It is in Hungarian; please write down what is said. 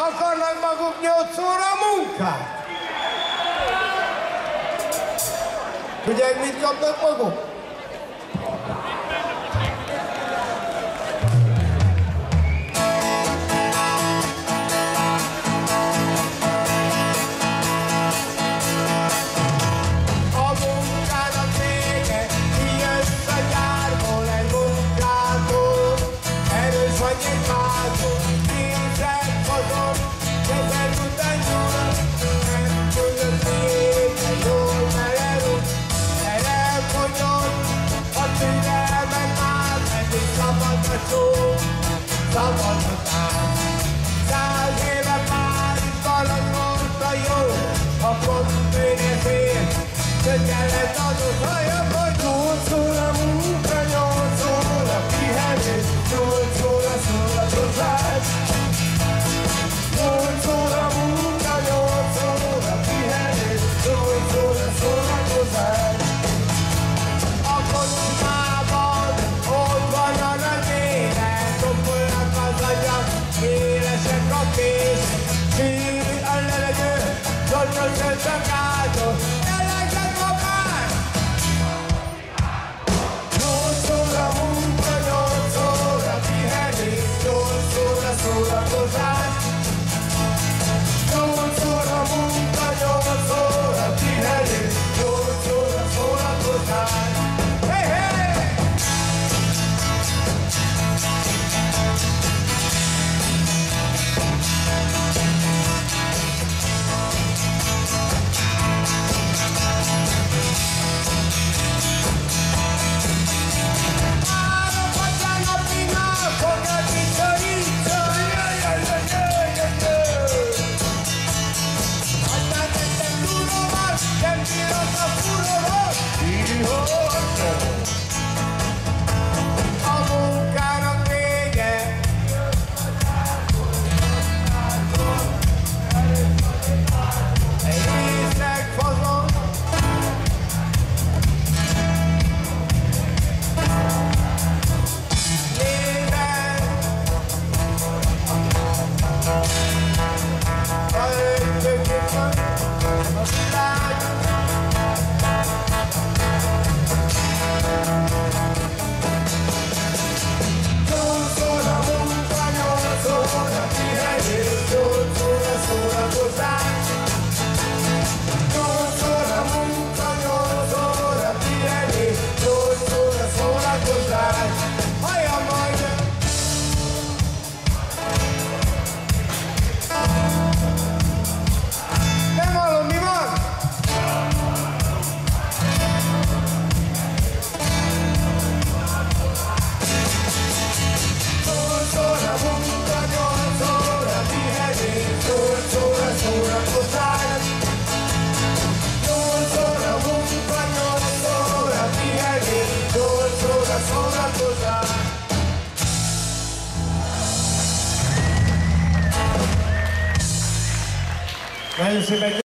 akarnak maguk 8 óra munkát? Tudják, mit kapnak maguk? Szabadhatán. 100 éve már itt valamorta jó, a pont fél, tökélet adott hajam, hogy 8 óra munka, 8 óra pihenés, 8 óra szórakozás. 8 óra munka, 8 óra pihenés, 8 óra szórakozás. A kocsmában ott van a nagy élet, topolnak az agyak, élesek a kész, sűrű a levegő, dolgozol csak áldott, eleged ma már! 8 óra munka, 8 óra pihenés, 8 óra szórakozás. 8 óra munka, 8 óra pihenés, 8 óra szórakozás. Hey, hey! Nagyon szépen